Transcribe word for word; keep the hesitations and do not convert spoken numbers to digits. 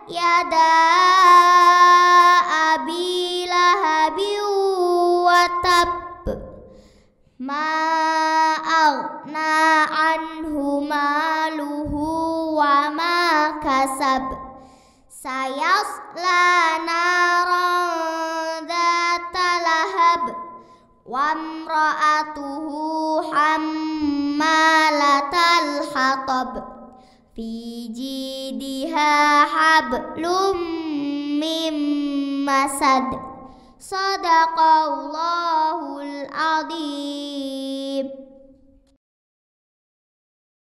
yada abi lahabin wa tab ma aghna anhu maluhu wa ma kasab sayasla naran dzata lahab wa imra'atuhu hammalatal hatab fi jidiha hablum mim masad. Sadaqallahul adzim.